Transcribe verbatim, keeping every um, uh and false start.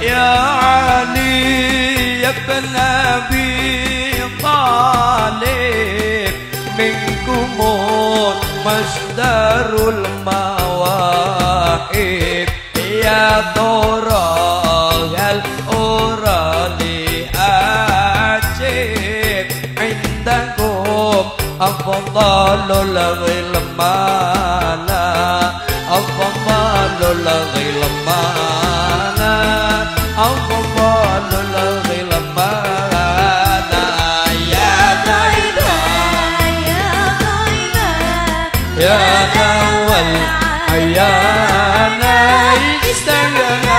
يا علي يا ابن أبي طالب منكم مصدر المواهب يا ترى هل أرى لأجيب عندكم أفضل الغلمان أفضل الغلمان أفضل الغلمان يا طيبة يا أول أيانا استغنى